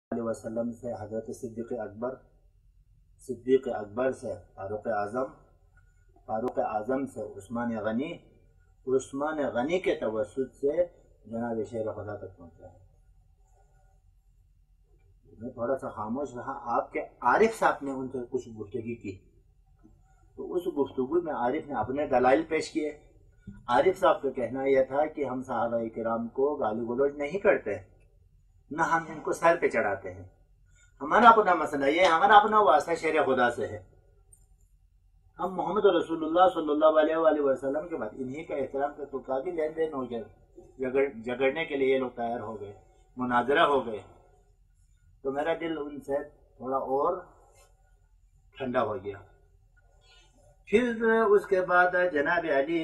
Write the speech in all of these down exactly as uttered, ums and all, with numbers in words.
علیہ وسلم سے حضرت صدیق اکبر، صدیق اکبر سے فاروق اعظم، فاروق اعظم سے عثمان غنی، عثمان غنی کے توسط سے جناب شیر خدا تک پہنچا ہے۔ میں تھوڑا سا خاموش رہا، آپ کے عارف صاحب نے ان سے کچھ گفتگو کی تو اس گفتگو میں عارف نے اپنے دلائل پیش کیے۔ عارف صاحب کا کہنا یہ تھا کہ ہم صحابہ کرام کو گالی گلوچ نہیں کرتے، نہ ہم ان کو سر پہ چڑھاتے ہیں، ہمارا اپنا مسئلہ یہ ہے، ہمارا اپنا واسطہ شیر خدا سے ہے، ہم محمد رسول اللہ صلی اللہ علیہ وآلہ وسلم کے بعد انہی کا احترام کرتے، تو کافی لین دین ہو گئے، جگڑنے کے لیے یہ لوگ تیار ہو گئے، مناظرہ ہو گئے، تو میرا دل ان سے تھوڑا اور ٹھنڈا ہو گیا۔ پھر اس کے بعد جناب علی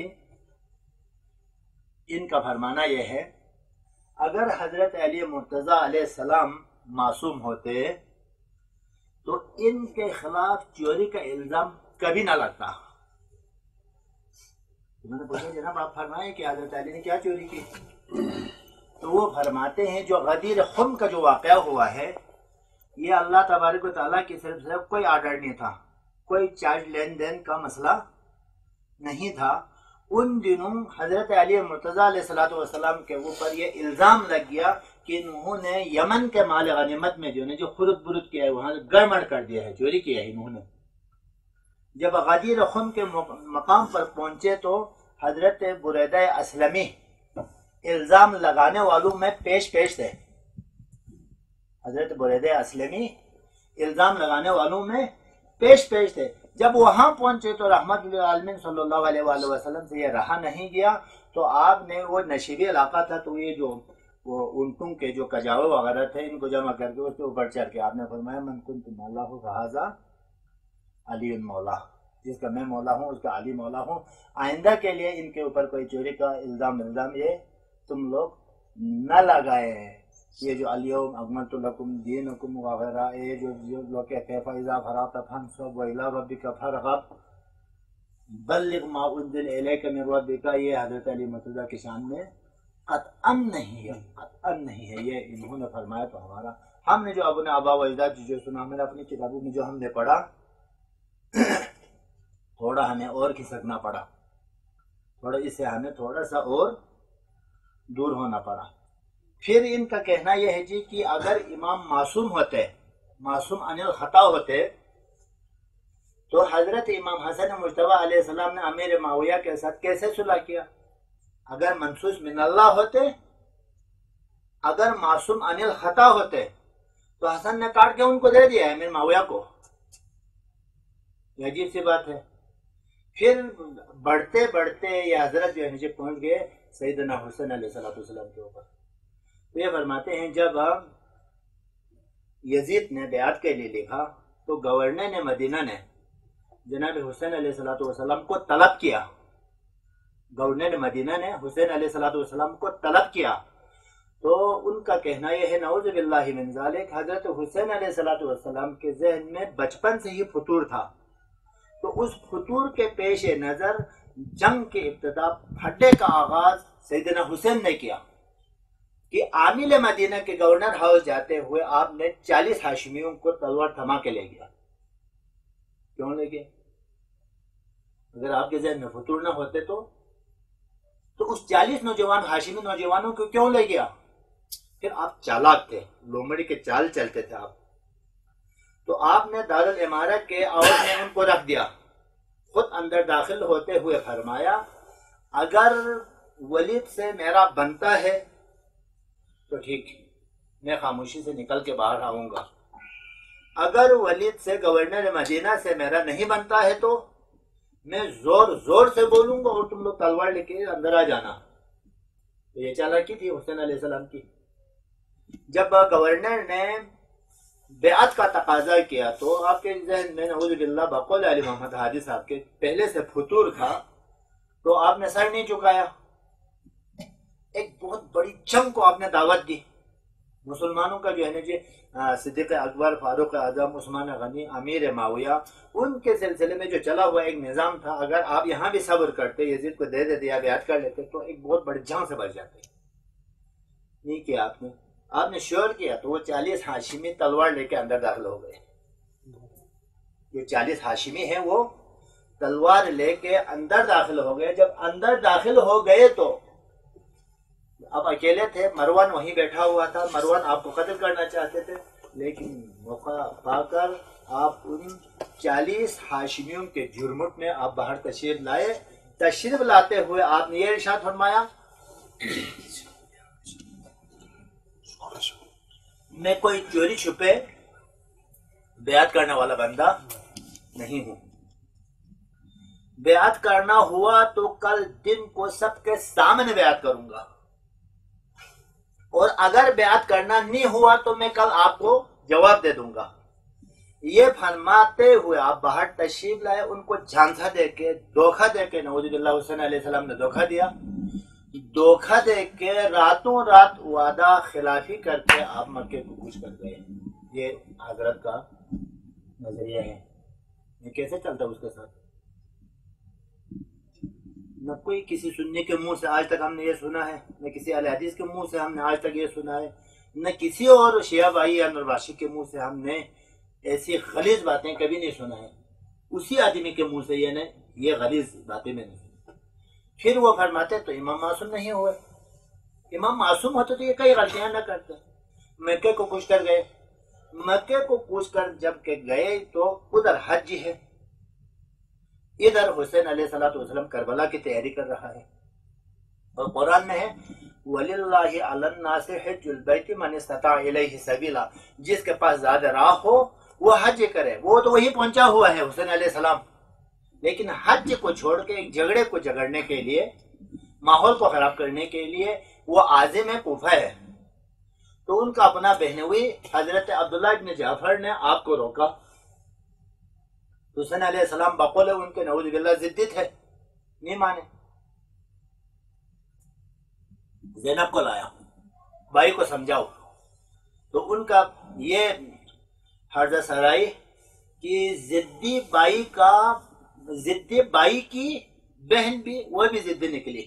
ان کا فرمانا یہ ہے، اگر حضرت علی مرتضیٰ علیہ السلام معصوم ہوتے تو ان کے خلاف چوری کا الزام کبھی نہ لگتا۔ میں نے پوچھا جناب آپ فرمائیں کہ حضرت علی نے کیا چوری کی؟ تو وہ فرماتے ہیں جو غدیر خم کا جو واقعہ ہوا ہے یہ اللہ تبارک و تعالیٰ کی طرف سے کوئی آرڈر نہیں تھا، کوئی چارج لین دین کا مسئلہ نہیں تھا۔ ان دنوں حضرت علی مرتضیٰ علیہ السلام کے اوپر یہ الزام لگ گیا کہ انہوں نے یمن کے مال غنیمت میں جو نے جو خرد برد کیا ہے وہاں گڑبڑ کر دیا ہے، چوری کیا ہے انہوں نے۔ جب غدیر خم کے مقام پر پہنچے تو حضرت بریدہ اسلمی الزام لگانے والوں میں پیش پیش تھے، حضرت بریدہ اسلمی الزام لگانے والوں میں پیش پیش تھے۔ جب وہاں پہنچے تو رحمت للعالمین صلی اللہ علیہ وآلہ وسلم سے یہ رہا نہیں گیا، تو آپ نے وہ نشیبی علاقہ تھا تو یہ جو وہ اونٹوں کے جو کجاوے وغیرہ تھے ان کو جمع کر کے اس کے اوپر چڑھ کے آپ نے فرمایا من کنت مولا ہوں فہذا علی مولا، جس کا میں مولا ہوں اس کا علی مولا ہوں، آئندہ کے لیے ان کے اوپر کوئی چوری کا الزام الزام یہ تم لوگ نہ لگائے ہیں۔ یہ جو الیوم اکملت لکم دینکم وغیرہ یہ جو لوگ کہتے ہیں فَإِذَا فَرَغْتَ فَانْصَبْ وَإِلَىٰ رَبِّكَ فَارْغَب بَلِّغْ مَا أُنزِلَ إِلَيْكَ مِن رَبِّكَ، یہ حضرت علی مرتضیٰ کی شان میں قطعاً نہیں ہے، قطعاً نہیں ہے، یہ انہوں نے فرمایا۔ تو ہمارا ہم نے جو اپنے آبا و اجداد جو سنا، ہمیں اپنی کتابوں میں جو ہم نے پڑھا تھوڑا ہمیں اور کھسکنا پڑا، تھوڑا اس سے ہمیں تھوڑا سا اور دور ہونا پڑا۔ پھر ان کا کہنا یہ ہے جی کہ اگر امام معصوم ہوتے، معصوم عن الخطا ہوتے تو حضرت امام حسن مجتبیٰ علیہ السلام نے امیر معاویہ کے ساتھ کیسے صلح کیا؟ اگر منصوص من اللہ ہوتے، اگر معصوم عن الخطا ہوتے تو حسن نے کاٹ کے ان کو دے دیا امیر معاویہ کو، یہ عجیب سی بات ہے۔ پھر بڑھتے بڑھتے یہ حضرت جو ہے نیچے پہنچ گئے سیدنا حسین علیہ السلام کے اوپر۔ تو یہ فرماتے ہیں جب یزید نے بیعت کے لیے لکھا تو گورنر نے مدینہ نے جناب حسین علیہ السلام کو طلب کیا، گورنر مدینہ نے حسین علیہ السلام کو طلب کیا، تو ان کا کہنا یہ ہے نعوذ باللہ من ذالک، حضرت حسین علیہ السلام کے ذہن میں بچپن سے ہی فطور تھا، تو اس فطور کے پیش نظر جنگ کے ابتدا پھڈے کا آغاز سیدنا حسین نے کیا کہ عامل مدینہ کے گورنر ہاؤس جاتے ہوئے آپ نے چالیس ہاشمیوں کو تلوار تھما کے لے گیا۔ کیوں لے گیا؟ اگر آپ کے ذہن میں فطور نہ ہوتے تو تو اس چالیس نوجوان ہاشمی نوجوانوں کو کیوں لے گیا؟ پھر آپ چالاک تھے، لومڑی کے چال چلتے تھے آپ، تو آپ نے دارالامارہ کے آؤٹ میں ان کو رکھ دیا، خود اندر داخل ہوتے ہوئے فرمایا اگر ولید سے میرا بنتا ہے تو ٹھیک، میں خاموشی سے نکل کے باہر آؤں گا، اگر ولید سے گورنر مدینہ سے میرا نہیں بنتا ہے تو میں زور زور سے بولوں گا اور تم لوگ تلوار لے کے اندر آ جانا۔ تو یہ چالاکی تھی حسین علیہ السلام کی۔ جب گورنر نے بیعت کا تقاضا کیا تو آپ کے ذہن میں نعوذ باللہ بقول علی محمد حاجی صاحب کے پہلے سے فطور تھا، تو آپ نے سر نہیں چکایا، ایک بہت بڑی جنگ کو آپ نے دعوت دی، مسلمانوں کا جو ہے نا جی صدیق اکبر، فاروق اعظم، عثمان غنی، امیر معاویہ، ان کے سلسلے میں جو چلا ہوا ایک نظام تھا، اگر آپ یہاں بھی صبر کرتے، یزید کو دے دیتے یا بیعت کر لیتے تو ایک بہت بڑی جنگ سے بچ جاتے، نہیں کیا آپ نے۔ آپ نے شور کیا تو وہ چالیس ہاشمی تلوار لے کے اندر داخل ہو گئے. جو چالیس ہاشمی ہیں وہ تلوار لے کے اندر داخل ہو گئے. جب اندر داخل ہو گئے تو اب اکیلے تھے، مروان وہیں بیٹھا ہوا تھا. مروان آپ کو قتل کرنا چاہتے تھے، لیکن موقع پا کر آپ ان چالیس ہاشمیوں کے جرمٹ میں آپ باہر تشریف لائے. تشریف لاتے ہوئے آپ نے یہ ارشاد فرمایا میں کوئی چوری چھپے بیعت کرنے والا بندہ نہیں ہوں. بیعت کرنا ہوا تو کل دن کو سب کے سامنے بیعت کروں گا، اور اگر بیعت کرنا نہیں ہوا تو میں کل آپ کو جواب دے دوں گا. یہ فرماتے ہوئے آپ باہر تشریف لائے. ان کو جھانسا دے کے، دھوکہ دے کے، نعوذ باللہ حسین علیہ السلام نے دھوکہ دیا. دھوکہ دے کے راتوں رات وعدہ خلافی کر کے آپ مکے کو کوچ کر گئے. یہ حضرت کا نظریہ ہے. یہ کیسے چلتا اس کے ساتھ؟ نہ کوئی کسی سنی کے منہ سے آج تک ہم نے یہ سنا ہے، نہ کسی اہل حدیث کے منہ سے ہم نے آج تک یہ سنا ہے، نہ کسی اور شیعہ بھائی یا نرواشی کے منہ سے ہم نے ایسی غلیظ باتیں کبھی نہیں سنا ہے. اسی آدمی کے منہ سے یہ نے یہ غلیظ باتیں میں نے سنا. پھر وہ فرماتے تو امام معصوم نہیں ہوئے. امام معصوم ہوتے تو یہ کئی غلطیاں نہ کرتے. مکے کو کوچ کر گئے. مکے کو کوچ کر جب کہ گئے تو ادھر حج ہے، ادھر حسین علیہ الصلوۃ والسلام کربلا کی تیاری کر رہا ہے. اور قرآن میں ہے وَلِلَّهِ عَلَى النَّاسِ حِجُّ الْبَيْتِ مَنِ اسْتَطَاعَ إِلَيْهِ سَبِيلًا. جس کے پاس زیادہ راہ ہو وہ حج کرے. وہ تو وہی پہنچا ہوا ہے حسین علیہ السلام، لیکن حج کو چھوڑ کے ایک جھگڑے کو جگڑنے کے لیے، ماحول کو خراب کرنے کے لیے وہ عازم کوفہ ہے. تو ان کا اپنا بہنوئی حضرت عبداللہ ابن جعفر نے آپ کو روکا. حسین علیہ السلام بقول ان کے نعوذ باللہ ضدی تھے، نہیں مانے. زینب کو لایا، بھائی کو سمجھاؤ. تو ان کا یہ حرزہ سرائی کہ ضدی بائی کا ضدی بائی کی بہن بھی وہ بھی ضدی نکلی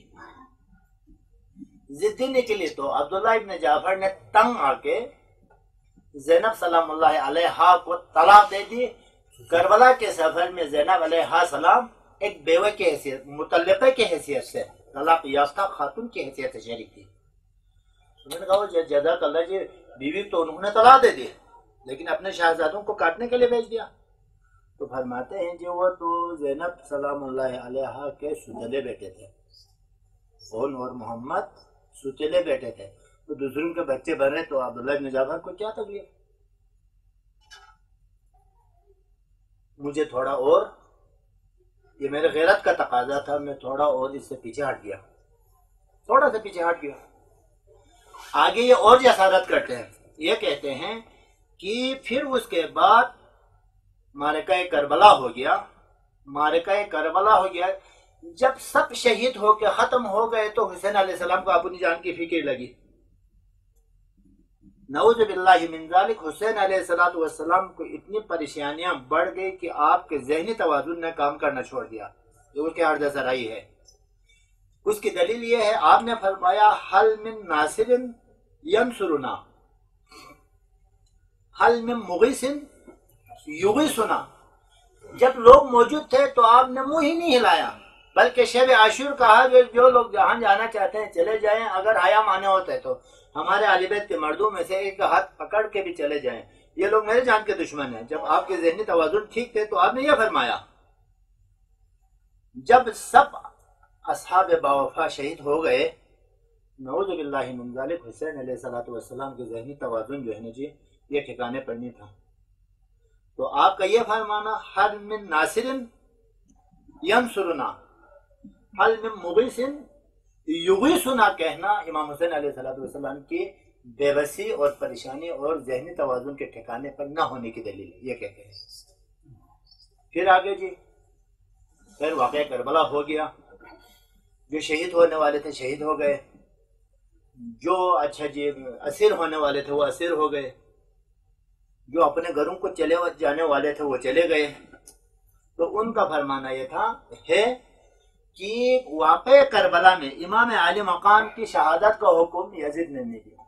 ضدی نکلی تو عبداللہ ابن جعفر نے تنگ آ کے زینب سلام اللہ علیہا کو طلاق دے دی. کربلا کے سفر میں زینب علیہ السلام ایک بیوہ کی حیثیت، مطلقہ کی حیثیت سے، طلاق یافتہ خاتون کی حیثیت سے شریک تھی. انہوں نے کہا جزاک اللہ جی، بیوی تو انہوں نے طلاق دے دی لیکن اپنے شہزادوں کو کاٹنے کے لیے بھیج دیا. تو فرماتے ہیں جو وہ تو زینب سلام اللہ علیہا کے ستلے بیٹے تھے، اون اور محمد ستلے بیٹے تھے. تو دوسروں کے بچے بنے تو عبداللہ ابن جعفر کو کیا تکلیف؟ مجھے تھوڑا اور، یہ میرے غیرت کا تقاضا تھا، میں تھوڑا اور اس سے پیچھے ہٹ گیا، تھوڑا سا پیچھے ہٹ گیا. آگے یہ اور جسارت کرتے ہیں، یہ کہتے ہیں کہ پھر اس کے بعد معرکہ کربلا ہو گیا. معرکہ کربلا ہو گیا جب سب شہید ہو کے ختم ہو گئے تو حسین علیہ السلام کو اپنی جان کی فکر لگی. نعوذ باللہ من ذالک. حسین علیہ الصلوۃ والسلام کو اتنی پریشانیاں بڑھ گئی کہ آپ کے ذہنی توازن نے کام کرنا چھوڑ دیا، جو اس کے حرزہ سرائی ہے. اس کی دلیل یہ ہے، آپ نے فرمایا حل من ناصر ینصرنا حل من مغیث یغیثنا. جب لوگ موجود تھے تو آپ نے منہ ہی نہیں ہلایا، بلکہ شب عاشور کہا کہ جو لوگ جہاں جانا چاہتے ہیں چلے جائیں، اگر حیا مانے ہوتے تو ہمارے اہل بیت کے مردوں میں سے ایک ہاتھ پکڑ کے بھی چلے جائیں، یہ لوگ میرے جان کے دشمن ہیں. جب آپ کے ذہنی توازن ٹھیک تھے تو آپ نے یہ فرمایا. جب سب اصحاب باوفا شہید ہو گئے، نعوذ باللہ من ذالک، حسین علیہ الصلوۃ والسلام کے ذہنی توازن جو ہے نا جی یہ ٹھکانے پر نہیں تھا. تو آپ کا یہ فرمانا حل من ناصر ینصرنا حل من مغیث یغیثنا کہنا امام حسین علیہ السلام کی بے بسی اور پریشانی اور ذہنی توازن کے ٹھکانے پر نہ ہونے کی دلیل ہے، یہ کہتے ہیں. پھر آگے جی پھر واقعہ کربلا ہو گیا. جو شہید ہونے والے تھے شہید ہو گئے، جو اچھا جی اسیر ہونے والے تھے وہ اسیر ہو گئے، جو اپنے گھروں کو چلے جانے والے تھے وہ چلے گئے. تو ان کا فرمانا یہ تھا ہے کہ واقع کربلا میں امام عالی مقام کی شہادت کا حکم یزید نے نہیں دیا.